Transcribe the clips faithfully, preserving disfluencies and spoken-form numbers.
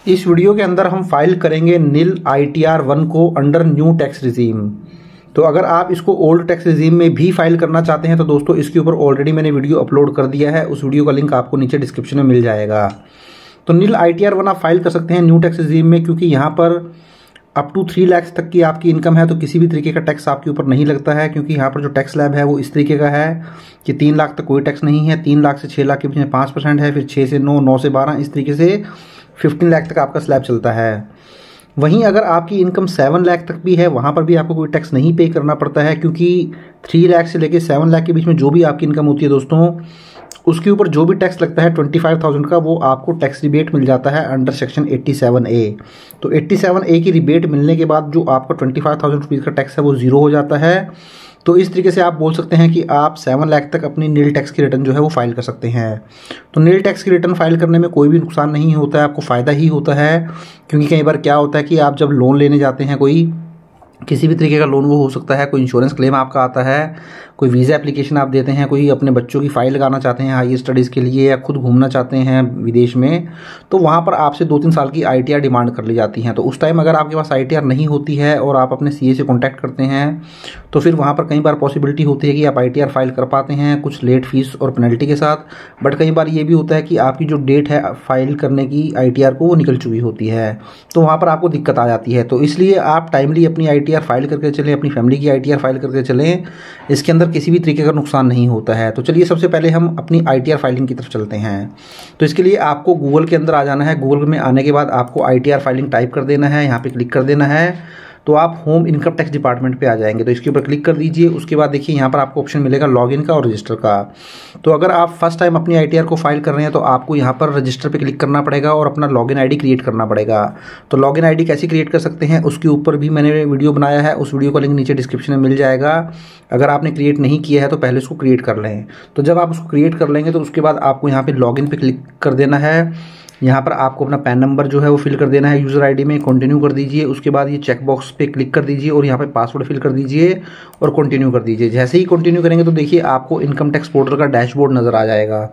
इस वीडियो के अंदर हम फाइल करेंगे nil I T R one को अंडर न्यू टैक्स रिजीम। तो अगर आप इसको ओल्ड टैक्स रिजीम में भी फाइल करना चाहते हैं तो दोस्तों इसके ऊपर ऑलरेडी मैंने वीडियो अपलोड कर दिया है, उस वीडियो का लिंक आपको नीचे डिस्क्रिप्शन में मिल जाएगा। तो nil I T R one आप फाइल कर सकते हैं न्यू टैक्स रिजीम में, क्योंकि यहाँ पर अप टू थ्री लैक्स तक की आपकी इनकम है तो किसी भी तरीके का टैक्स आपके ऊपर नहीं लगता है, क्योंकि यहाँ पर जो टैक्स स्लैब है वो इस तरीके का है कि तीन लाख तक कोई टैक्स नहीं है, तीन लाख से छः लाख के बीच में पाँच परसेंट है, फिर छः से नौ, नौ से बारह, इस तरीके से फिफ्टीन लाख तक आपका स्लैब चलता है। वहीं अगर आपकी इनकम सेवन लाख तक भी है वहाँ पर भी आपको कोई टैक्स नहीं पे करना पड़ता है, क्योंकि थ्री लाख से लेके सेवन लाख के बीच में जो भी आपकी इनकम होती है दोस्तों उसके ऊपर जो भी टैक्स लगता है ट्वेंटी फाइव थाउजेंड का वो आपको टैक्स रिबेट मिल जाता है under section eighty seven A. तो एट्टी सेवन ए की रिबेट मिलने के बाद जो आपका ट्वेंटी फाइव थाउजेंड रुपीज़ का टैक्स है वो जीरो हो जाता है। तो इस तरीके से आप बोल सकते हैं कि आप सेवन लाख तक अपनी नील टैक्स की रिटर्न जो है वो फाइल कर सकते हैं। तो नील टैक्स की रिटर्न फाइल करने में कोई भी नुकसान नहीं होता है, आपको फ़ायदा ही होता है। क्योंकि कई बार क्या होता है कि आप जब लोन लेने जाते हैं, कोई किसी भी तरीके का लोन वो हो सकता है, कोई इंश्योरेंस क्लेम आपका आता है, कोई वीज़ा एप्लीकेशन आप देते हैं, कोई अपने बच्चों की फ़ाइल लगाना चाहते हैं हाई स्टडीज़ के लिए या खुद घूमना चाहते हैं विदेश में, तो वहाँ पर आपसे दो तीन साल की आई टी आर डिमांड कर ली जाती हैं। तो उस टाइम अगर आपके पास आई टी आर नहीं होती है और आप अपने सी ए से कॉन्टैक्ट करते हैं तो फिर वहाँ पर कई बार पॉसिबिलिटी होती है कि आप आई टी आर फाइल कर पाते हैं कुछ लेट फीस और पेनल्टी के साथ। बट कई बार ये भी होता है कि आपकी जो डेट है फाइल करने की आई टी आर को वो निकल चुकी होती है, तो वहाँ पर आपको दिक्कत आ जाती है। तो इसलिए आप टाइमली अपनी आई टी आर फाइल करके चलें, अपनी फैमिली की आई टी आर फाइल करके चलें, इसके अंदर किसी भी तरीके का नुकसान नहीं होता है। तो चलिए सबसे पहले हम अपनी आई टी आर फाइलिंग की तरफ चलते हैं। तो इसके लिए आपको गूगल के अंदर आ जाना है। गूगल में आने के बाद आपको I T R filing type कर देना है, यहाँ पे क्लिक कर देना है तो आप होम इनकम टैक्स डिपार्टमेंट पे आ जाएंगे। तो इसके ऊपर क्लिक कर दीजिए। उसके बाद देखिए यहाँ पर आपको ऑप्शन मिलेगा लॉगिन का और रजिस्टर का। तो अगर आप फर्स्ट टाइम अपनी आई टी आर को फाइल कर रहे हैं तो आपको यहाँ पर रजिस्टर पे क्लिक करना पड़ेगा और अपना लॉगिन आईडी क्रिएट करना पड़ेगा। तो लॉगिन आईडी कैसे क्रिएट कर सकते हैं उसके ऊपर भी मैंने वीडियो बनाया है, उस वीडियो का लिंक नीचे डिस्क्रिप्शन में मिल जाएगा। अगर आपने क्रिएट नहीं किया है तो पहले उसको क्रिएट कर लें। तो जब आप उसको क्रिएट कर लेंगे तो उसके बाद आपको यहाँ पर लॉगिन पे क्लिक कर देना है। यहाँ पर आपको अपना पैन नंबर जो है वो फिल कर देना है यूज़र आईडी में, कंटिन्यू कर दीजिए। उसके बाद ये चेक बॉक्स पे क्लिक कर दीजिए और यहाँ पे पासवर्ड फिल कर दीजिए और कंटिन्यू कर दीजिए। जैसे ही कंटिन्यू करेंगे तो देखिए आपको इनकम टैक्स पोर्टल का डैशबोर्ड नज़र आ जाएगा।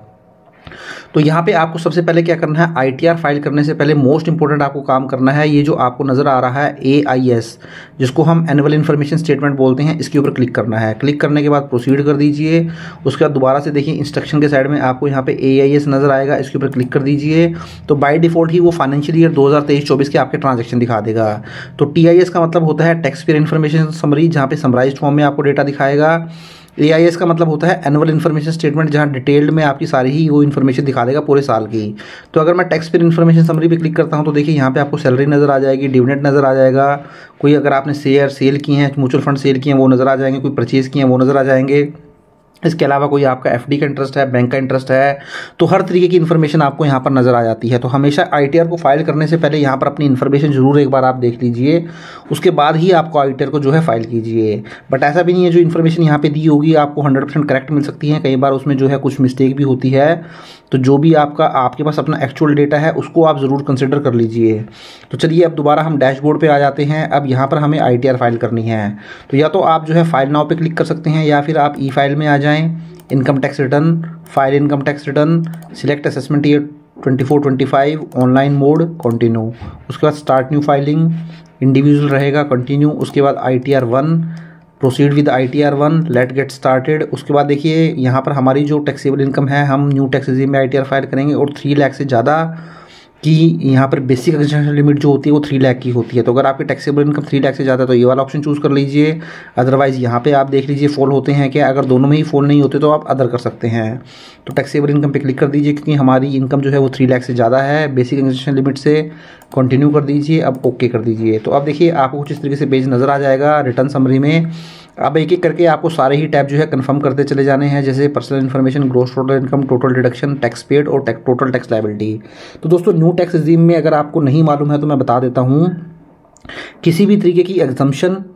तो यहाँ पे आपको सबसे पहले क्या करना है, आई टी आर फाइल करने से पहले मोस्ट इंपॉर्टेंट आपको काम करना है, ये जो आपको नज़र आ रहा है ए आई एस जिसको हम एनुअल इन्फॉर्मेशन स्टेटमेंट बोलते हैं, इसके ऊपर क्लिक करना है। क्लिक करने के बाद प्रोसीड कर दीजिए। उसके बाद दोबारा से देखिए इंस्ट्रक्शन के साइड में आपको यहाँ पे ए आई एस नज़र आएगा, इसके ऊपर क्लिक कर दीजिए। तो बाय डिफॉल्ट ही वो फाइनेंशियल ईयर दो हज़ार तेईस चौबीस के आपके ट्रांजेक्शन दिखा देगा। तो टी आई एस का मतलब होता है टैक्स पेयर इन्फॉर्मेशन समरी, जहाँ पे समराइज्ड फॉर्म में आपको डेटा दिखाएगा। ए आई एस का मतलब होता है एनुअल इन्फॉर्मेशन स्टेटमेंट, जहाँ डिटेल्ड में आपकी सारी ही वो इन्फॉर्मेशन दिखा देगा पूरे साल की। तो अगर मैं टैक्स पेयर इन्फॉर्मेशन समरी पे क्लिक करता हूँ तो देखिए यहाँ पे आपको सैलरी नज़र आ जाएगी, डिविडेंड नज़र आ जाएगा, कोई अगर आपने शेयर सेल किए हैं, म्यूचुअल फंड सेल किए हैं वो नज़र आ जाएंगे, कोई परचेज़ किए हैं वो नज़र आ जाएंगे। इसके अलावा कोई आपका एफ डी का इंटरेस्ट है, बैंक का इंटरेस्ट है, तो हर तरीके की इन्फॉर्मेशन आपको यहाँ पर नज़र आ जाती है। तो हमेशा आई टी आर को फाइल करने से पहले यहाँ पर अपनी इन्फॉर्मेशन ज़रूर एक बार आप देख लीजिए, उसके बाद ही आपको आई टी आर को जो है फाइल कीजिए। बट ऐसा भी नहीं है जो इन्फॉर्मेशन यहाँ पे दी होगी आपको हंड्रेड परसेंट करेक्ट मिल सकती है, कई बार उसमें जो है कुछ मिस्टेक भी होती है। तो जो भी आपका आपके पास अपना एक्चुअल डेटा है उसको आप ज़रूर कंसिडर कर लीजिए। तो चलिए अब दोबारा हम डैशबोर्ड पे आ जाते हैं। अब यहाँ पर हमें आई टी आर फाइल करनी है, तो या तो आप जो है फाइल नाउ पे क्लिक कर सकते हैं या फिर आप ई फाइल में आ जाएं, income tax return, file income tax return, select assessment year twenty four twenty five, online mode, continue. उसके बाद स्टार्ट न्यू फाइलिंग, इंडिविजुअल रहेगा, कंटिन्यू। उसके बाद I T R one, proceed with I T R one, let get started. उसके बाद देखिए यहाँ पर हमारी जो टैक्सेबल इनकम है हम न्यू टैक्स रिजीम में आई टी आर फाइल करेंगे और थ्री लाख से ज़्यादा कि यहाँ पर बेसिक कंसेशन लिमिट जो होती है वो थ्री लाख की होती है। तो अगर आपकी टैक्सेबल इनकम थ्री लाख से ज़्यादा है तो ये वाला ऑप्शन चूज़ कर लीजिए। अदरवाइज़ यहाँ पे आप देख लीजिए फॉल होते हैं क्या, अगर दोनों में ही फॉल नहीं होते तो आप अदर कर सकते हैं। तो टैक्सेबल इनकम पे क्लिक कर दीजिए क्योंकि हमारी इनकम जो है वो थ्री लाख से ज़्यादा है बेसिक कंसेशन लिमिट से। कंटिन्यू कर दीजिए, अब ओके कर दीजिए। तो अब देखिए आपको कुछ इस तरीके से पेज नज़र आ जाएगा रिटर्न समरी में। अब एक एक करके आपको सारे ही टैब जो है कंफर्म करते चले जाने हैं, जैसे personal information, gross total income, total deduction, tax paid और टोटल टैक्स लायबिलिटी। तो दोस्तों न्यू टैक्स रिजीम में अगर आपको नहीं मालूम है तो मैं बता देता हूँ, किसी भी तरीके की एग्जम्पशन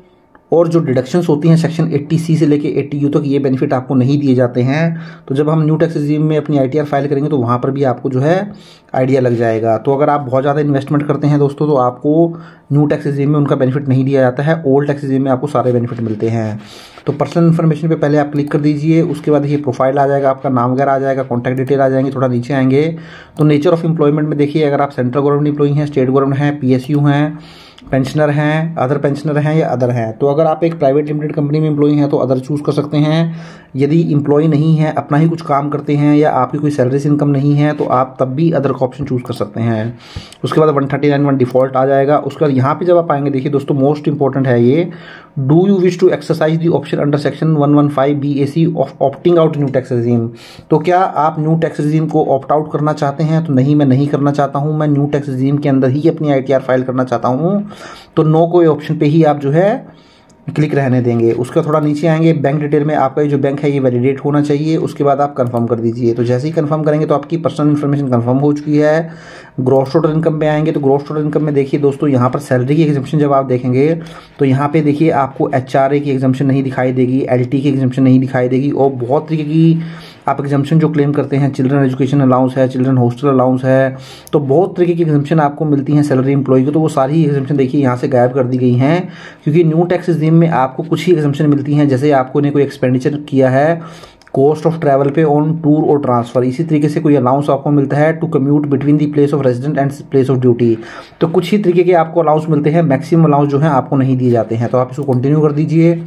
और जो डिडक्शंस होती हैं सेक्शन अस्सी सी से लेके अस्सी यू तक, ये बेनिफिट आपको नहीं दिए जाते हैं। तो जब हम न्यू टैक्स रिजीम में अपनी आईटीआर फाइल करेंगे तो वहाँ पर भी आपको जो है आइडिया लग जाएगा। तो अगर आप बहुत ज़्यादा इन्वेस्टमेंट करते हैं दोस्तों तो आपको न्यू टैक्स रिजीम में उनका बेनिफिट नहीं दिया जाता है, ओल्ड टैक्स रिजीम में आपको सारे बेनिफिट मिलते हैं। तो पर्सनल इन्फॉर्मेशन पे पहले आप क्लिक कर दीजिए, उसके बाद देखिए प्रोफाइल आ जाएगा, आपका नाम वगैरह आ जाएगा, कॉन्टैक्ट डिटेल आ जाएंगे। थोड़ा नीचे आएंगे तो नेचर ऑफ एम्प्लॉयमेंट में देखिए अगर आप सेंट्रल गवर्नमेंट एम्प्लॉई हैं, स्टेट गवर्नमेंट हैं, पीएसयू हैं, पेंशनर हैं, अदर पेंशनर हैं या अदर हैं। तो अगर आप एक प्राइवेट लिमिटेड कंपनी में एम्प्लॉई हैं तो अदर चूज़ कर सकते हैं। यदि एम्प्लॉई नहीं है, अपना ही कुछ काम करते हैं या आपकी कोई सैलरी से इनकम नहीं है तो आप तब भी अदर का ऑप्शन चूज़ कर सकते हैं। उसके बाद one thirty nine one default आ जाएगा। उसके बाद यहाँ पे जब आप आएंगे देखिए दोस्तों मोस्ट इंपॉर्टेंट है ये, do you wish to exercise the option under section one one five B A C of opting out new tax regime. तो क्या आप न्यू टैक्स रिजीम को ऑप्ट आउट करना चाहते हैं? तो नहीं, मैं नहीं करना चाहता हूँ, मैं न्यू टैक्स रिजीम के अंदर ही अपनी आईटीआर फाइल करना चाहता हूँ। तो नो कोई ऑप्शन पे ही आप जो है क्लिक रहने देंगे। उसका थोड़ा नीचे आएंगे, बैंक डिटेल में आपका जो बैंक है ये वैलिडेट होना चाहिए। उसके बाद आप कंफर्म कर दीजिए। तो जैसे ही कंफर्म करेंगे तो आपकी पर्सनल इन्फॉर्मेशन कंफर्म हो चुकी है। ग्रॉस टोटल इनकम पे आएंगे तो ग्रॉस टोटल इनकम में देखिए दोस्तों यहाँ पर सैलरी की एग्जम्पशन जब आप देखेंगे तो यहाँ पे देखिए आपको एचआरए की एग्जम्पशन नहीं दिखाई देगी, एलटी की एग्जम्पशन नहीं दिखाई देगी और बहुत तरीके की आप एग्जम्पशन जो क्लेम करते हैं, चिल्ड्रन एजुकेशन अलाउंस है, चिल्ड्रन हॉस्टल अलाउंस है, तो बहुत तरीके की एग्जम्पशन आपको मिलती हैं सैलरी एम्प्लॉय को। तो वो सारी एग्जम्पशन देखिए यहाँ से गायब कर दी गई हैं, क्योंकि न्यू टैक्स रिजीम में आपको कुछ ही एग्जम्पशन मिलती हैं। जैसे आपको ने कोई एक्सपेंडिचर किया है कॉस्ट ऑफ ट्रैवल पे ऑन टूर और ट्रांसफर, इसी तरीके से कोई अलाउंस आपको मिलता है to commute between the place of resident and place of duty. तो कुछ ही तरीके के आपको अलाउंस मिलते हैं, मैक्सिमम अलाउंस जो है आपको नहीं दिए जाते हैं। तो आप इसको कंटिन्यू कर दीजिए।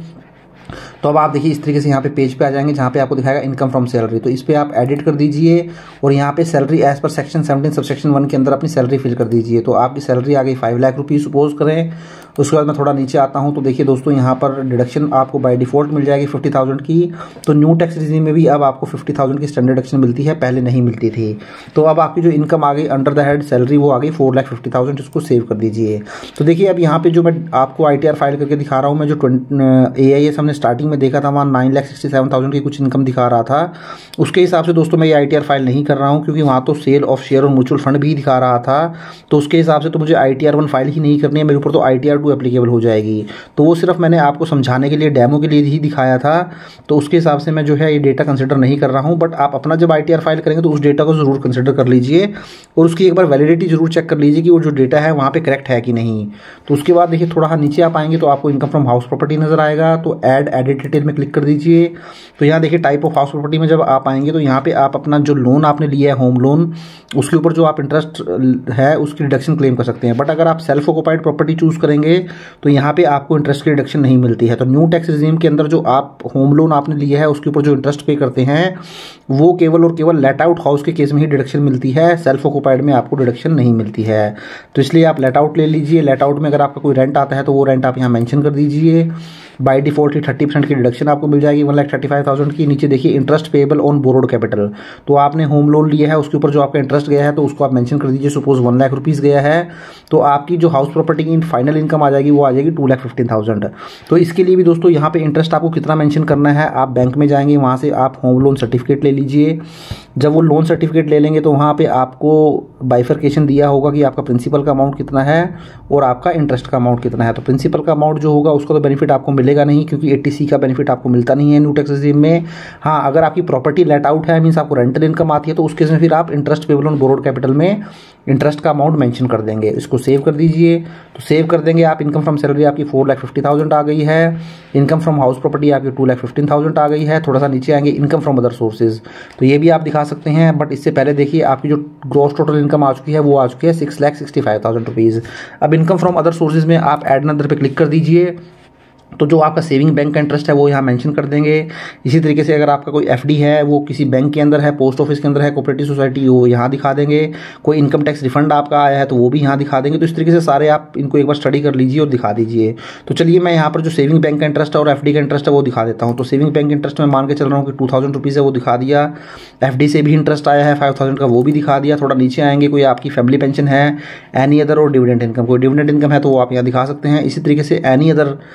तो अब आप देखिए इस तरीके से यहाँ पे पेज पे आ जाएंगे जहाँ पे आपको दिखाएगा इनकम फ्रॉम सैलरी। तो इस पे आप एडिट कर दीजिए और यहाँ पे salary as per section seventeen sub section one के अंदर अपनी सैलरी फिल कर दीजिए। तो आपकी सैलरी आ गई फाइव लाख रुपीज़ सपोज करें। उसके बाद मैं थोड़ा नीचे आता हूँ तो देखिए दोस्तों यहाँ पर डिडक्शन आपको बाय डिफॉल्ट मिल जाएगी फिफ्टी थाउजेंड की। तो न्यू टैक्स रिजीम में भी अब आपको फिफ्टी थाउजेंड की स्टैंडर्ड डिडक्शन मिलती है, पहले नहीं मिलती थी। तो अब आपकी जो इनकम आ गई अंडर द हेड सैलरी वो आ गई फोर लाख फिफ्टी थाउजेंड, इसको सेव कर दीजिए। तो देखिए अब यहाँ पे जो मैं आपको आई टी आर फाइल करके दिखा रहा हूँ, मैं जो ए आई एस हमने स्टार्टिंग में देखा था वहाँ nine lakh sixty seven thousand की कुछ इनकम दिखा रहा था, उसके हिसाब से दोस्तों मैं ये आई टी आर फाइल नहीं कर रहा हूँ, क्योंकि वहाँ तो सेल ऑफ शेयर और म्यूचुअल फंड भी दिखा रहा था। तो उसके हिसाब से तो मुझे I T R one file ही नहीं करनी है, मेरे ऊपर तो I T R two applicable हो जाएगी। तो वो सिर्फ मैंने आपको समझाने के लिए, डेमो के लिए ही दिखाया था। तो उसके हिसाब से मैं जो है ये डेटा कंसिडर नहीं कर रहा हूँ। बट आप अपना जब आई टी आर फाइल करेंगे तो उस डेटा को जरूर कंसिडर कर लीजिए और उसकी एक बार वैलिडिटी जरूर चेक कर लीजिए कि वो जो डेटा है वहाँ पे करेक्ट है कि नहीं। तो उसके बाद देखिए थोड़ा नीचे आप आएंगे तो आपको इनकम फ्रॉम हाउस प्रॉपर्टी नजर आएगा। तो ऐड एडिट डिटेल में क्लिक कर दीजिए। तो यहाँ देखिए टाइप ऑफ हाउस प्रॉपर्टी में जब आप आएंगे तो यहाँ पे आप अपना जो लोन आपने लिया है होम लोन, उसके ऊपर जो आप इंटरेस्ट है उसकी डिडक्शन क्लेम कर सकते हैं। बट अगर आप सेल्फ ऑक्युपाइड प्रॉपर्टी चूज करेंगे तो यहाँ पे आपको इंटरेस्ट की डिडक्शन नहीं मिलती है। तो न्यू टैक्स रिजीम के अंदर जो आप होम लोन आपने लिया है उसके ऊपर जो इंटरेस्ट पे करते हैं वो केवल और केवल लेट आउट हाउस के केस में ही डिडक्शन मिलती है, सेल्फ ऑक्युपाइड में आपको डिडक्शन नहीं मिलती है। तो इसलिए आप लेट आउट ले लीजिए। लेट आउट में अगर आपका कोई रेंट आता है तो वो रेंट आप यहाँ मेंशन कर दीजिए। बाय डिफॉल्ट ही थर्टी परसेंट की डिडक्शन आपको मिल जाएगी one lakh thirty five thousand की। नीचे देखिए interest payable on borrowed capital, तो आपने होम लोन लिया है उसके ऊपर जो आपका इंटरेस्ट गया है तो उसको आप मेंशन कर दीजिए। सपोज वन लाख रुपीज़ गया है तो आपकी जो हाउस प्रॉपर्टी की फाइनल इनकम आ जाएगी वो आ जाएगी टू लाख फिफ्टीन थाउजेंड। तो इसके लिए भी दोस्तों यहाँ पे इंटरेस्ट आपको कितना मेंशन करना है, आप बैंक में जाएंगे, वहाँ से आप होम लोन सर्टिफिकेट ले लीजिए। जब वो लोन सर्टिफिकेट ले लेंगे तो वहाँ पे आपको बाइफर्केशन दिया होगा कि आपका प्रिंसिपल का अमाउंट कितना है और आपका इंटरेस्ट का अमाउंट कितना है। तो प्रिंसिपल का अमाउंट जो होगा उसका तो बेनिफिट आपको मिलेगा नहीं, क्योंकि एटी सी का बेनिफिट आपको मिलता नहीं है न्यू टैक्स रिजीम में। हाँ, अगर आपकी प्रॉपर्टी लेट आउट है, मीन्स आपको रेंटल इनकम आती है, तो उस केस में फिर आप interest payable on borrowed capital में इंटरेस्ट का अमाउंट मेंशन कर देंगे। इसको सेव कर दीजिए। तो सेव कर देंगे आप। इनकम फ्रॉम सैलरी आपकी फोर लाख फिफ्टी थाउजेंड आ गई है। इनकम फ्रॉम हाउस प्रॉपर्टी आपकी टू लाख फिफ्टीन थाउजेंड आ गई है। थोड़ा सा नीचे आएंगे इनकम फ्रॉम अदर सोर्सेज, तो ये भी आप दिखा सकते हैं। बट इससे पहले देखिए आपकी जो ग्रॉस टोटल इनकम आ चुकी है वो आ चुकी है six lakh sixty five thousand rupees. अब इनकम फ्रॉम अदर सोर्सेज में आप ऐड नंबर पे क्लिक कर दीजिए। तो जो आपका सेविंग बैंक का इंटरेस्ट है वो यहाँ मेंशन कर देंगे। इसी तरीके से अगर आपका कोई एफडी है वो किसी बैंक के अंदर है, पोस्ट ऑफिस के अंदर है, कोऑपरेटिव सोसाइटी, वो यहाँ दिखा देंगे। कोई इनकम टैक्स रिफंड आपका आया है तो वो भी यहाँ दिखा देंगे। तो इस तरीके से सारे आप इनको एक बार स्टडी कर लीजिए और दिखा दीजिए। तो चलिए मैं यहाँ पर जो सेविंग बैंक का इंटरेस्ट है और एफडी का इंटरेस्ट है वो दिखा देता हूँ। तो सेविंग बैंक इंटरेस्ट में मान के चल रहा हूँ कि टू थाउजेंड रुपीज़ है वो दिखा दिया। एफडी से भी इंटरेस्ट आया है फाइव थाउजेंड का, वो भी दिखा दिया। थोड़ा नीचे आएंगे, कोई आपकी फैमिली पेंशन है, एनी अदर और डिविडेंड इनकम, कोई डिविडेंड इनकम है तो वो आप यहाँ दिखा सकते हैं। इसी तरीके से एनी अदर में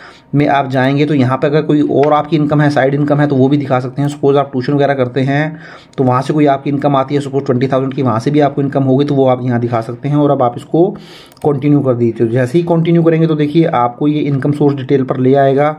आप जाएंगे तो यहाँ पे अगर कोई और आपकी इनकम है, साइड इनकम है, तो वो भी दिखा सकते हैं। सपोज आप ट्यूशन वगैरह करते हैं तो वहाँ से कोई आपकी इनकम आती है, सपोज ट्वेंटी थाउजेंड की, वहाँ से भी आपको इनकम होगी तो वो आप यहाँ दिखा सकते हैं। और अब आप इसको कंटिन्यू कर दीजिए। तो जैसे ही कंटिन्यू करेंगे तो देखिए आपको ये इनकम सोर्स डिटेल पर ले आएगा,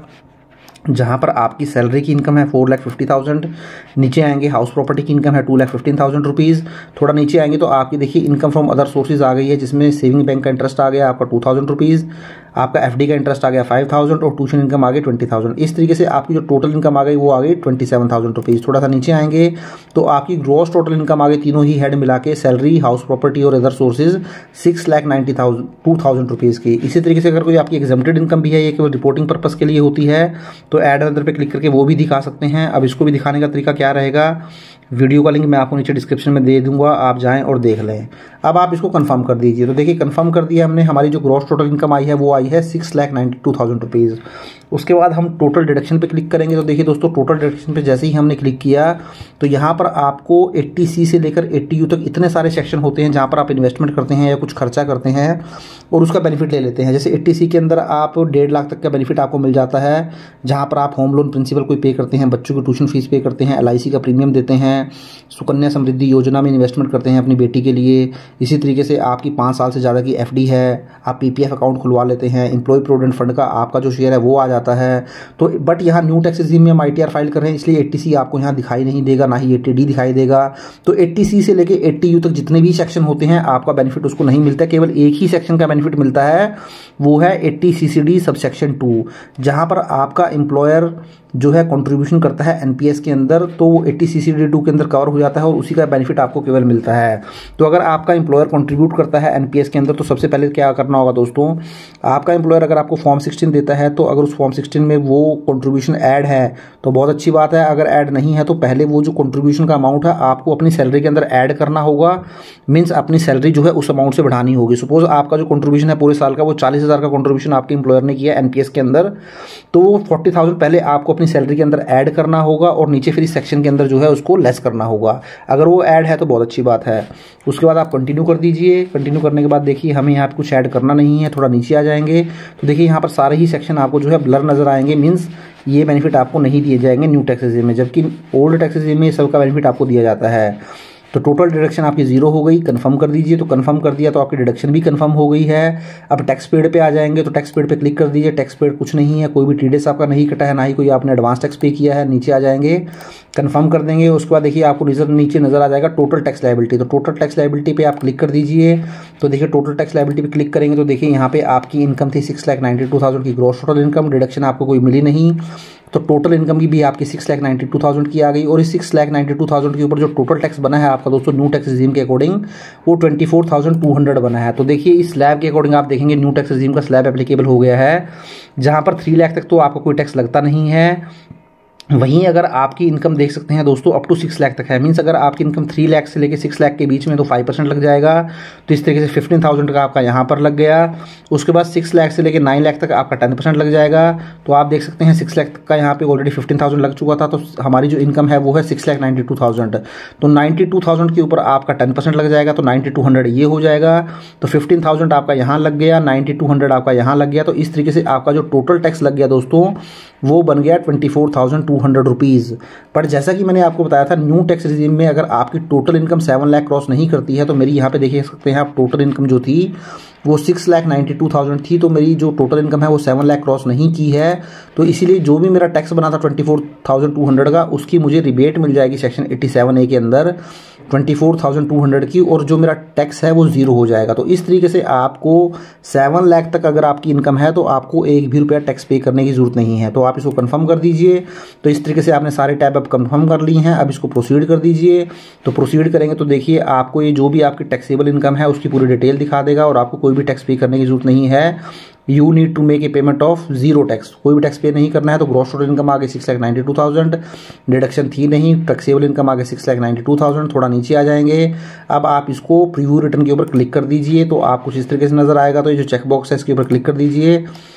जहाँ पर आपकी सैलरी की इनकम है फोर लाख फिफ्टी थाउजेंड। नीचे आएंगे हाउस प्रॉपर्टी की इनकम है two lakh fifteen thousand rupees. थोड़ा नीचे आएंगे तो आपकी देखिए इनकम फ्रॉम अदर सोर्सेज आ गई है, जिसमें सेविंग बैंक का इंटरेस्ट आ गया आपका टू थाउजेंड रुपीज़, आपका एफडी का इंटरेस्ट आ गया फाइव थाउजेंड और ट्यूशन इनकम आ गई ट्वेंटी थाउजेंड। इस तरीके से आपकी जो टोटल इनकम आ गई वो आ गई ट्वेंटी सेवन थाउजेंड रुपीज़। थोड़ा सा नीचे आएंगे तो आपकी ग्रॉस टोटल इनकम आ गई, तीनों ही हेड मिला के, सैलरी, हाउस प्रॉपर्टी और other sources, six lakh ninety thousand two thousand rupees की। इसी तरीके से अगर कोई आपकी एग्जम्प्टेड इनकम भी है, ये केवल रिपोर्टिंग पर्पज़ के लिए होती है, तो ऐड अदर पे क्लिक करके वो भी दिखा सकते हैं। अब इसको भी दिखाने का तरीका क्या रहेगा, वीडियो का लिंक मैं आपको नीचे डिस्क्रिप्शन में दे दूंगा, आप जाएं और देख लें। अब आप इसको कंफर्म कर दीजिए। तो देखिए कंफर्म कर दिया हमने, हमारी जो ग्रॉस टोटल इनकम आई है वो आई है six lakh ninety two thousand rupees. उसके बाद हम टोटल डिडक्शन पे क्लिक करेंगे। तो देखिए दोस्तों टोटल डिडक्शन पे जैसे ही हमने क्लिक किया तो यहाँ पर आपको एट्टी सी से लेकर एट्टी यू तक इतने सारे सेक्शन होते हैं जहाँ पर आप इन्वेस्टमेंट करते हैं या कुछ खर्चा करते हैं और उसका बेनिफिट ले लेते हैं। जैसे एट्टी सी के अंदर आप डेढ़ लाख तक का बेनिफिट आपको मिल जाता है, जहाँ पर आप होम लोन प्रिंसिपल कोई पे करते हैं, बच्चों की ट्यूशन फीस पे करते हैं, एल आई सी का प्रीमियम देते हैं, सुकन्या समृद्धि योजना में इन्वेस्टमेंट करते हैं अपनी बेटी के लिए। इसी तरीके से आपकी पाँच साल से ज़्यादा की एफ डी है, आप पी पी एफ अकाउंट खुलवा लेते हैं, एम्प्लॉय प्रोविडेंट फंड का आपका जो शेयर है वो आ जाता है। तो बट यहाँ न्यू टैक्स रिजीम में हम आई टी आर फाइल कर रहे हैं, इसलिए एट्टी सी आपको यहाँ दिखाई नहीं देगा, ना ही एट्टी डी दिखाई देगा। तो एट्टी सी से लेके एट्टी यू तक जितने भी सेक्शन होते हैं आपका बेनिफिट उसको नहीं मिलता है, केवल एक ही सेक्शन का बेनिफिट मिलता है, वो है eighty C C D sub section two, जहाँ पर आपका एम्प्लॉयर जो है कंट्रीब्यूशन करता है एन पी एस के अंदर, तो वो eighty C C D two के अंदर कवर हो जाता है और उसी का बेनिफिट आपको केवल मिलता है। तो अगर आपका एम्प्लॉयर कंट्रीब्यूट करता है एन पी एस के अंदर तो सबसे पहले क्या करना होगा दोस्तों, आपका एम्प्लॉयर अगर आपको फॉर्म सिक्सटीन देता है तो अगर उस फॉर्म सिक्सटीन में वो कंट्रीब्यूशन ऐड है तो बहुत अच्छी बात है, अगर ऐड नहीं है तो पहले वो जो कंट्रीब्यूशन का अमाउंट है आपको अपनी सैलरी के अंदर ऐड करना होगा, मीन्स अपनी सैलरी जो है उस अमाउंट से बढ़ानी होगी। सपोज आपका जो कंट्रीब्यूशन है पूरे साल का वो चालीस हज़ार का कंट्रीब्यूशन आपके एम्प्लॉयर ने किया एन पी एस के अंदर, तो वो फोर्टी थाउजेंड पहले आपको अपनी सैलरी के अंदर ऐड करना होगा और नीचे फिर इस सेक्शन के अंदर जो है उसको लेस करना होगा। अगर वो ऐड है तो बहुत अच्छी बात है। उसके बाद आप कंटिन्यू कर दीजिए। कंटिन्यू करने के बाद देखिए हमें यहाँ पे कुछ ऐड करना नहीं है, थोड़ा नीचे आ जाएंगे तो देखिए यहाँ पर सारे ही सेक्शन आपको जो है ब्लर नजर आएंगे, मीन्स ये बेनिफिट आपको नहीं दिए जाएंगे न्यू टैक्स रिजीम में, जबकि ओल्ड टैक्स रिजीम में सबका बेनिफिट आपको दिया जाता है। तो टोटल डिडक्शन आपकी जीरो हो गई। कंफर्म कर दीजिए। तो कंफर्म कर दिया तो आपकी डिडक्शन भी कंफर्म हो गई है। अब टैक्स पेड पे आ जाएंगे तो टैक्स पेड पे क्लिक कर दीजिए। टैक्स पेड कुछ नहीं है, कोई भी टीडीएस आपका नहीं कटा है, ना ही कोई आपने एडवांस टैक्स पे किया है। नीचे आ जाएंगे, कंफर्म कर देंगे। उसके बाद देखिए आपको नजर नीचे नजर आ जाएगा टोटल टैक्स लायबिलिटी। तो टोटल टैक्स लायबिलिटी पे आप क्लिक कर दीजिए। तो देखिए टोटल टैक्स लायबिलिटी पे क्लिक करेंगे तो देखिए यहाँ पे आपकी इनकम थी six lakh ninety two thousand की ग्रॉस टोटल इनकम, डिडक्शन आपको कोई मिली नहीं, तो टोटल इनकम की भी आपकी six lakh ninety two thousand की आ गई। और इस six lakh ninety two thousand के ऊपर जो टोटल टैक्स बना है आपका दोस्तों न्यू टैक्स रिजीम के अकॉर्डिंग वो twenty four thousand two hundred बना है। तो देखिए इस स्लैब के अकॉर्डिंग आप देखेंगे न्यू टैक्स रिजीम का स्लैब एप्लीकेबल हो गया है, जहां पर थ्री लाख तक तो आपको कोई टैक्स लगता नहीं है। वहीं अगर आपकी इनकम देख सकते हैं दोस्तों अप टू सिक्स लाख तक है, मीन्स अगर आपकी इनकम थ्री लाख से लेकर सिक्स लाख के बीच में तो फाइव परसेंट लग जाएगा। तो इस तरीके से फिफ्टीन थाउजेंड का आपका यहाँ पर लग गया। उसके बाद सिक्स लाख से लेकर नाइन लाख तक आपका टेन परसेंट लग जाएगा। तो आप देख सकते हैं सिक्स लाख तक का यहाँ पे ऑलरेडी फिफ्टीन थाउजेंड लग चुका था, तो हमारी जो इनकम है वो है six lakh ninety two thousand. तो नाइन्टी टू थाउजेंड के ऊपर आपका टेन परसेंट लग जाएगा, तो नाइन्टी टू हंड्रेड ये हो जाएगा। तो फिफ्टीन थाउजेंड आपका यहाँ लग गया, नाइन्टी टू हंड्रेड आपका यहाँ लग गया। तो इस तरीके से आपका जो टोटल टैक्स लग गया दोस्तों वो बन गया twenty four thousand two hundred rupees. पर जैसा कि मैंने आपको बताया था न्यू टैक्स रिजीम में अगर आपकी total income seven lakh cross नहीं करती है, तो मेरी यहाँ पे देख सकते हैं आप टोटल इनकम जो थी वो six lakh ninety two thousand थी, तो मेरी जो टोटल इनकम है वो सेवन लाख क्रॉस नहीं की है। तो इसीलिए जो भी मेरा टैक्स बना था twenty four thousand two hundred का उसकी मुझे रिबेट मिल जाएगी सेक्शन एट्टी सेवन ए के अंदर twenty four thousand two hundred की, और जो मेरा टैक्स है वो जीरो हो जाएगा। तो इस तरीके से आपको सेवन लाख तक अगर आपकी इनकम है तो आपको एक भी रुपया टैक्स पे करने की जरूरत नहीं है। तो आप इसको कंफर्म कर दीजिए। तो इस तरीके से आपने सारे टैब अब कंफर्म कर ली हैं। अब इसको प्रोसीड कर दीजिए। तो प्रोसीड करेंगे तो देखिए आपको ये जो भी आपकी टैक्सेबल इनकम है उसकी पूरी डिटेल दिखा देगा और आपको कोई भी टैक्स पे करने की जरूरत नहीं है। You need to make a payment of zero tax, कोई भी टैक्स पे नहीं करना है। तो ग्रॉस टोटल इनकम आ गई six lakh ninety two thousand, deduction थी नहीं, टैक्सेबल इनकम आ गई six lakh ninety two thousand. थोड़ा नीचे आ जाएंगे। अब आप इसको प्रीव्यू रिटर्न के ऊपर क्लिक कर दीजिए तो आप कुछ इस तरीके से नजर आएगा। तो ये जो चेक बॉक्स है इसके ऊपर क्लिक कर दीजिए।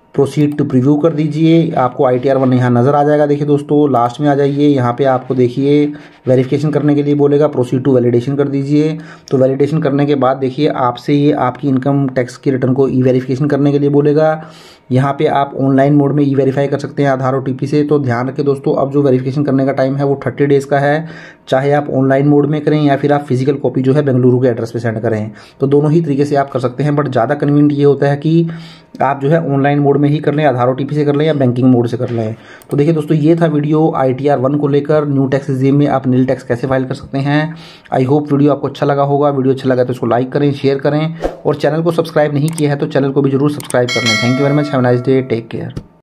प्रोसीड टू प्रीव्यू कर दीजिए। आपको आई टी आर वन यहाँ नज़र आ जाएगा। देखिए दोस्तों लास्ट में आ जाइए, यहाँ पे आपको देखिए वेरिफिकेशन करने के लिए बोलेगा, प्रोसीड टू वैलिडेशन कर दीजिए। तो वैलिडेशन करने के बाद देखिए आपसे ये आपकी इनकम टैक्स की रिटर्न को ई वेरिफिकेशन करने के लिए बोलेगा। यहाँ पे आप ऑनलाइन मोड में ई वेरीफाई कर सकते हैं आधार ओ टी पी से। तो ध्यान रखें दोस्तों, अब जो वेरिफिकेशन करने का टाइम है वो थर्टी डेज़ का है, चाहे आप ऑनलाइन मोड में करें या फिर आप फिजिकल कॉपी जो है बेंगलुरु के एड्रेस पे सेंड करें। तो दोनों ही तरीके से आप कर सकते हैं, बट ज़्यादा कन्वीनियंट ये होता है कि आप जो है ऑनलाइन मोड में ही कर लें, आधार ओ टी पी से कर लें या बैंकिंग मोड से कर लें। तो देखिए दोस्तों, ये था video I T R one को लेकर, न्यू टैक्स रिजीम में आप नील टैक्स कैसे फाइल कर सकते हैं। आई होप वीडियो आपको अच्छा लगा होगा। वीडियो अच्छा लगा तो इसको लाइक करें, शेयर करें, और चैनल को सब्सक्राइब नहीं किया है तो चैनल को भी जरूर सब्सक्राइब कर लें। Thank you very much, have a nice day, take care.